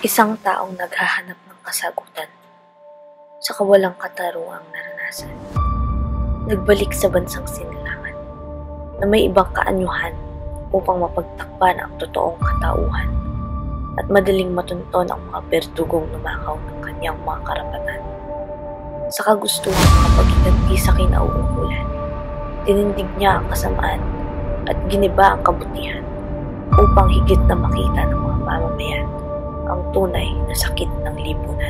Isang taong naghahanap ng kasagutan sa kawalang kataruang naranasan. Nagbalik sa bansang sinilangan na may ibang kaanyuhan upang mapagtakpan ang totoong katauhan at madaling matunton ang mga berdugong lumakaw ng kanyang mga karapatan. Sa kagustuhan makapagiganti sa kinauukulan, tinindig niya ang kasamaan at giniba ang kabutihan upang higit na makita ng mga mamamayan ang tunay na sakit ng lipunan.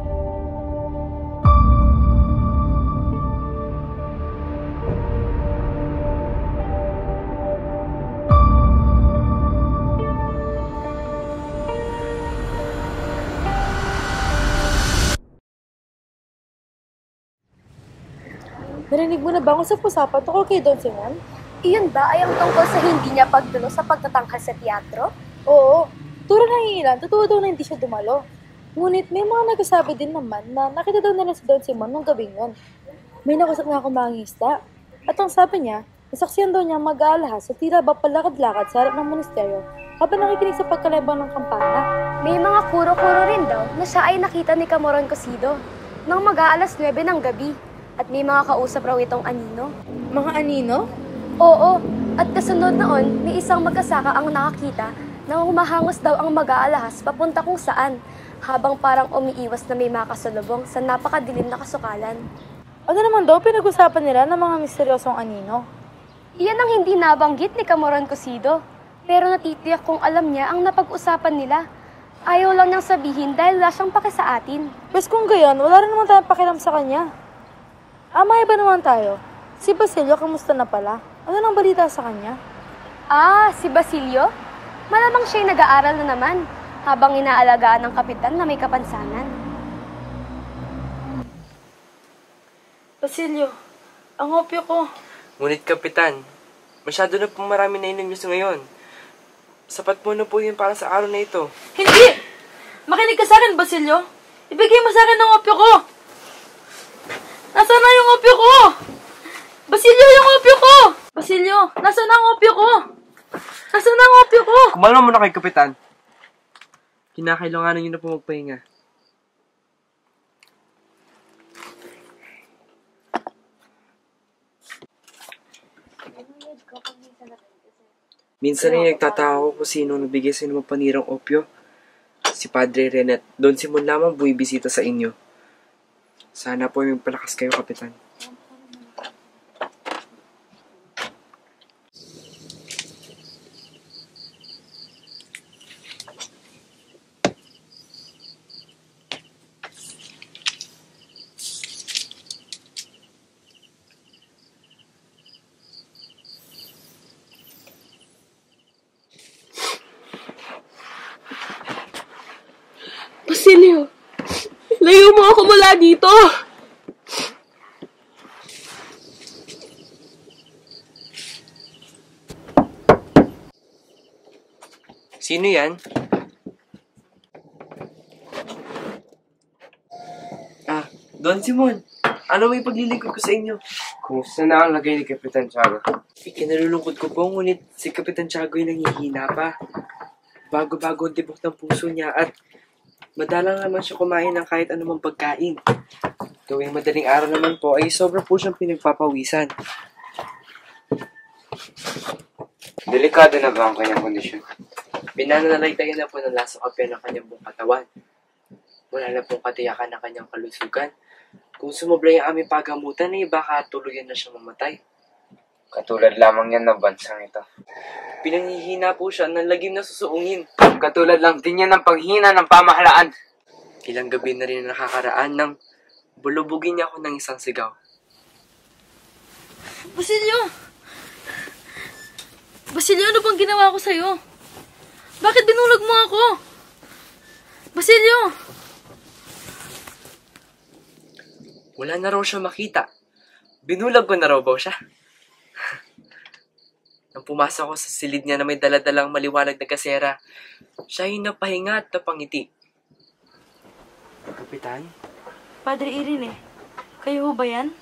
Narinig mo na ba kung sa usapan tungkol kay Don Simon? Iyon ba ay ang tungkol sa hindi niya pagdulo sa pagtatanghal sa teatro? Oo. Turo ng ilan, totoo daw na hindi siya dumalo. Ngunit may mga nagsasabi din naman na nakita daw nila si Don Simon nung gabing yun. May nakusap nga akong mga isda. At ang sabi niya, nasaksiyan daw niya mag-aalahas sa tila ba palakad-lakad sa harap ng monasteryo habang nakikinig sa pagkalebang ng kampana. May mga kuro-kuro rin daw na siya ay nakita ni Camoron Cosido nang mag-aalas 9 ng gabi. At may mga kausap raw itong anino. Mga anino? Oo, at kasunod noon, may isang mag-asaka ang nakakita na humahangos daw ang mag-aalahas papunta kung saan, habang parang umiiwas na may mga kasalubong sa napakadilim na kasukalan. Ano naman daw pinag-usapan nila ng mga misteryosong anino? Iyan ang hindi nabanggit ni Camoron Cosido, pero natitiyak kung alam niya ang napag-usapan nila. Ayaw lang niyang sabihin dahil wala siyang pake sa atin. Bes kung gayon, wala rin naman tayong pakialam sa kanya. May iba naman tayo. Si Basilio, kamusta na pala? Ano nang balita sa kanya? Si Basilio? Malamang siya'y nag-aaral na naman, habang inaalagaan ng kapitan na may kapansanan. Basilio, ang opyo ko. Ngunit kapitan, masyado na po marami na inom niyo ngayon. Sapat po na po yun para sa araw na ito. Hindi! Makinig ka sa akin, Basilio. Ibigay mo sa akin ang opyo ko. Nasaan na yung opyo ko? Basilio, yung opyo ko! Basilio, nasaan na ang opyo ko? Nasaan na ang opyo ko? Kumalma muna kay kapitan. Kinakailanganan niyo na po magpahinga. Minsan ay nagtataka ko kung sino nabigay sa inyo panirang opyo. Si Padre Renet. Don Simon lamang buwibisita sa inyo. Sana po yung palakas kayo, kapitan. Basilio, layo mo ako mula dito! Sino yan? Don Simon. Ano may paglilingkod ko sa inyo? Kumusta na ang lagay ni Kapitan Tiago? Ikinalulungkot ko po, ngunit si Kapitan Tiago ay nangihina pa. Bago-bago ang tibok ng puso niya at madalang naman siya kumain ng kahit anumang pagkain. Tuwing madaling araw naman po ay sobra po siyang pinagpapawisan. Delikado na ba ang kanyang kondisyon? Pinanalaytayan na po ng lasang kapya ng kanyang buong katawan. Wala na pong katiyakan ng kanyang kalusugan. Kung sumobra yung aming pagamutan, baka tuluyan na siya mamatay. Katulad lamang yan ng bansang ito. Pinanghihina po siya ng lagim na susuungin. Katulad lang din yan ng panghina ng pamahalaan. Ilang gabi na rin nakakaraan nang bulubugin niya ako ng isang sigaw. Basilio! Basilio, ano bang ginawa ko sa'yo? Bakit binulag mo ako? Basilio! Wala na raw siya makita. Binulag ko na raw ba siya? Nang pumasok ko sa silid niya na may daladalang maliwanag na kasera, siya ay napahinga at napangiti. Kapitan? Padre Irene, kayo ho ba yan?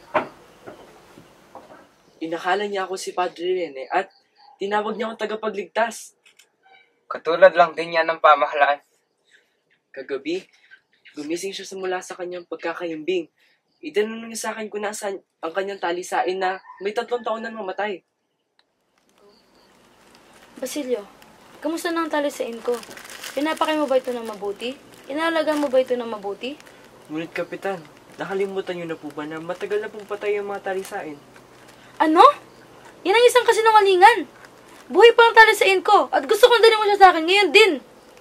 Inakala niya ako si Padre Rene at tinawag niya akong tagapagligtas. Katulad lang din yan ng pamahalaan. Kagabi, gumising siya mula sa kanyang pagkakahimbing. Itanong niya sa akin kung nasaan ang kanyang talisain na may 3 taon na mamatay. Basilio, kamusta na ang talisain ko? Pinapakain mo ba ito ng mabuti? Inalaga mo ba ito ng mabuti? Ngunit Kapitan, nakalimutan niyo na po ba na matagal na pong patay ang mga talisain? Ano? Yan ang isang kasinungalingan. Buhay pa ang talisain ko at gusto kong dalhin mo siya sa akin ngayon din.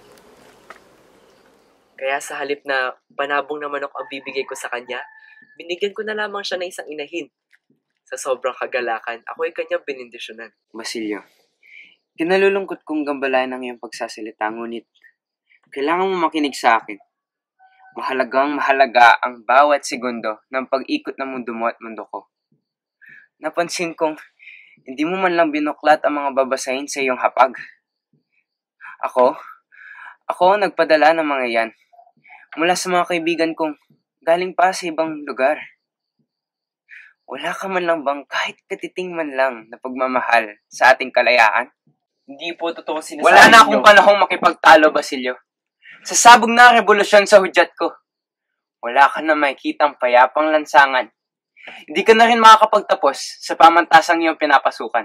Kaya sa halip na panabong na manok ang bibigay ko sa kanya, binigyan ko na lamang siya ng isang inahin. Sa sobrang kagalakan, ako ay kanyang benindisyonan. Basilio, kinalulungkot kong gambalayan ang iyong pagsasalita, ngunit kailangan mo makinig sa akin. Mahalaga ang bawat segundo ng pag-ikot ng mundo mo at mundo ko. Napansin kong hindi mo man lang binuklat ang mga babasahin sa iyong hapag. Ako ang nagpadala ng mga yan mula sa mga kaibigan kong galing pa sa ibang lugar. Wala ka man lang bang kahit katiting man lang na pagmamahal sa ating kalayaan? Hindi po totoo sinasabi Wala na akong niyo. panahong makipagtalo, Basilio. Sa sabog na revolusyon sa hudyat ko, wala ka na makikitang payapang lansangan. Hindi ka na rin makakapagtapos sa pamantasang iyong pinapasukan.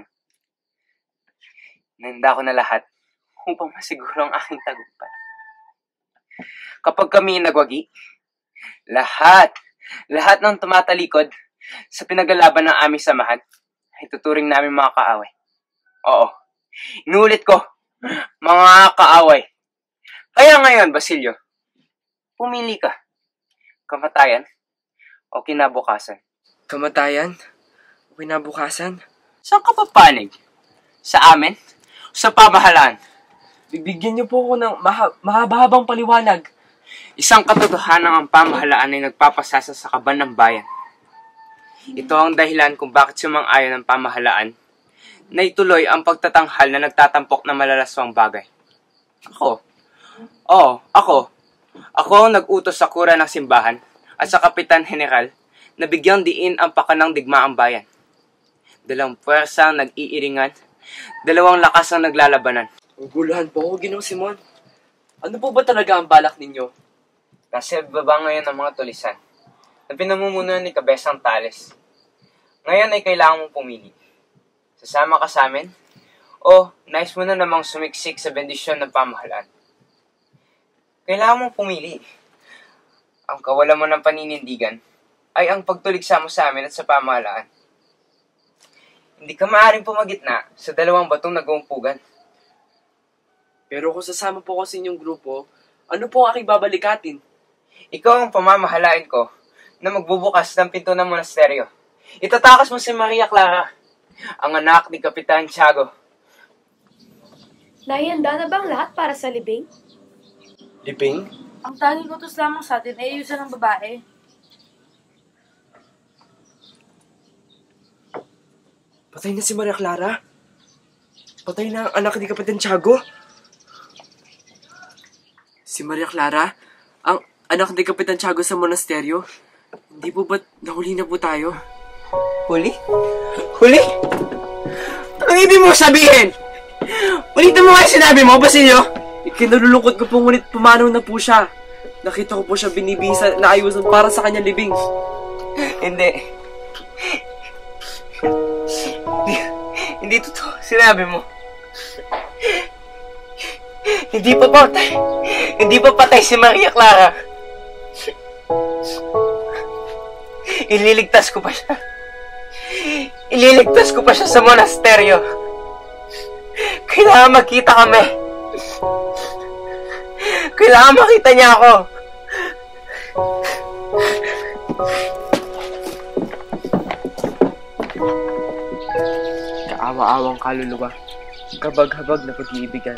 Nanda ko na lahat upang masiguro ang aking tagumpay. Kapag kami nagwagi, lahat ng tumatalikod sa pinagalaban ng aming samahan ay tuturing namin mga kaaway. Oo, inulit ko, mga kaaway. Kaya ngayon, Basilio, pumili ka. Kamatayan o kinabukasan? Kamatayan? O kinabukasan? Saan ka papanig? Sa amin? O sa pamahalaan? Bibigyan niyo po ako ng mahaba-habang paliwanag. Isang katotohanan ang pamahalaan ay nagpapasasa sa kaban ng bayan. Ito ang dahilan kung bakit sumang-ayon ang pamahalaan na ituloy ang pagtatanghal na nagtatampok na malalaswang bagay. Ako ang nag-utos sa kura ng simbahan at sa kapitan general na bigyang diin ang pakanang digmaang bayan. 2 puwersa ang nag-iiringan, 2 lakas ang naglalabanan. Uguluhan po ako, Ginoong Simon. Ano po ba talaga ang balak ninyo? Nasa baba ngayon ang mga tulisan na pinamumunuan ni Cabezang Tales. Ngayon ay kailangan mong pumili. Sasama ka sa amin o nais mo na namang sumiksik sa bendisyon ng pamahalaan? Kailangan mong pumili. Ang kawalan mo ng paninindigan ay ang pagtuliksa mo sa amin at sa pamahalaan. Hindi ka maaaring pumagitna sa 2 batong nag-uumpugan. Pero kung sasama po ko sa inyong grupo, ano po ang aking babalikatin? Ikaw ang pamamahalain ko na magbubukas ng pinto ng monasteryo. Itatakas mo si Maria Clara, ang anak ni Kapitan Tiago. Nahihanda na bang lahat para sa libing? Liping? Ang tanging utos lamang sa atin ay ayusan ng babae. Patay na si Maria Clara? Patay na ang anak ni Kapitan Tiago? Si Maria Clara? Ang anak ni Kapitan Tiago sa monasteryo? Hindi po ba't nahuli na po tayo? Huli? Huli? Anong ibig mo sabihin? Ulitin mo nga yung sinabi mo, Basilio? Ikinalulungkot ko po ngunit pumanaw na po siya. Nakita ko po siya binibisa na ayusan para sa kanyang libing. Hindi. Hindi totoo. Sinabi mo. Hindi pa patay si Maria Clara. Ililigtas ko pa siya sa monasteryo. Kailangan magkita kami. Kailangan makita niya ako. Kaawa-awang kaluluwa. Kabag-habag na pag-iibigan.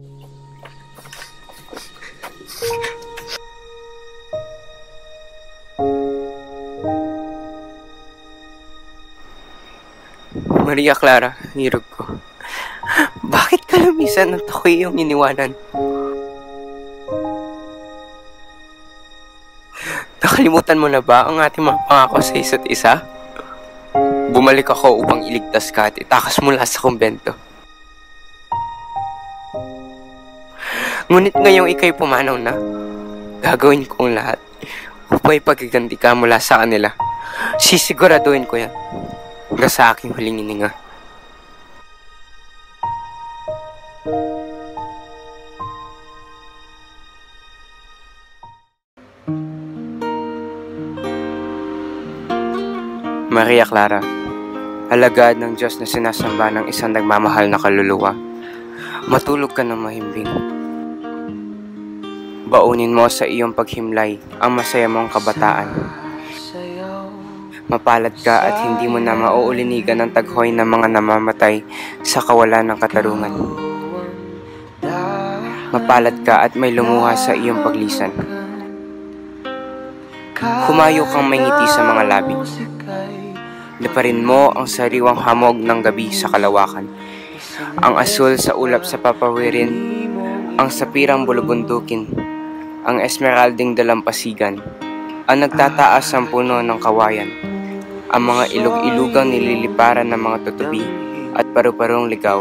Maria Clara, hirog ko. Bakit kalamisan at ako yung iniwanan? Nakalimutan mo na ba ang ating mga pangako sa isa't isa? Bumalik ako upang iligtas ka at itakas mula sa kumbento. Ngunit ngayong ikay pumanaw na, Gagawin ko ang lahat upang ipaghiganti ka mula sa kanila. Sisiguraduhin ko yan. Hanggang sa aking huling hininga. Maria Clara, alagad ng Diyos na sinasamba ng isang nagmamahal na kaluluwa, matulog ka ng mahimbing. Baunin mo sa iyong paghimlay ang masaya mong kabataan. Mapalad ka at hindi mo na mauulinigan ng taghoy ng mga namamatay sa kawalan ng katarungan. Mapalad ka at may lumuha sa iyong paglisan. Humayo kang may ngiti sa mga labi. Laparin mo ang sariwang hamog ng gabi sa kalawakan. Ang asul sa ulap sa papawirin, ang sapirang bulubundukin, ang esmeralding dalampasigan, ang nagtataas ang puno ng kawayan, ang mga ilog-ilugang nililiparan ng mga tutubi at paru-parong ligaw.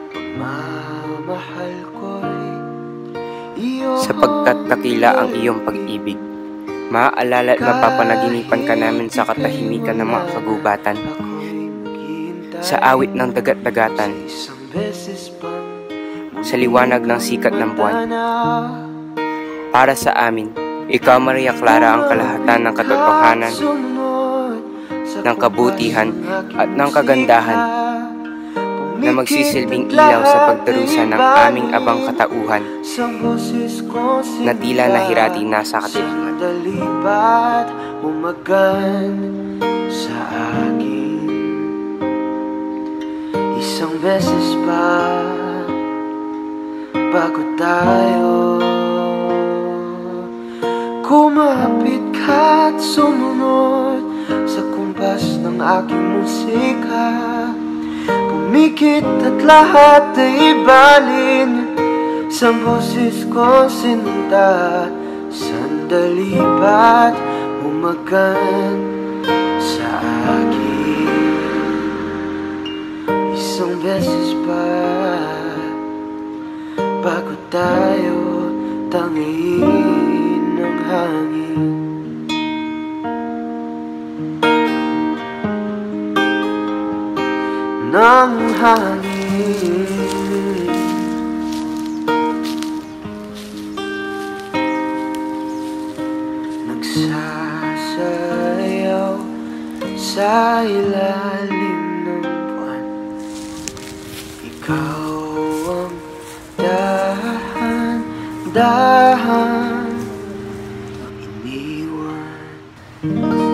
Sapagkat dakila ang iyong pag-ibig, maaalala at mapapanaginipan ka namin sa katahimikan ng mga kagubatan, sa awit ng dagat-dagatan, sa liwanag ng sikat ng buwan. Para sa amin, ikaw Maria Clara ang kalahatan ng katotohanan, ng kabutihan at ng kagandahan na magsisilbing ilaw sa pagdarusa ng aming abang katauhan na tila nahirati na sa katiliman. Dalipat umagan sa akin isang beses pa bago tayo kumapit ka at sumunod sa kumpas ng aking musika. Pumikit at lahat ay ibalin sa boses ko sinunta. Sandali ba't umagan sa akin isang beses pa bago tayo tangiin ng hangin. Ng hangin nagsasayaw sa ilalim ng buwan. Ikaw ang dahan-dahan iniwan.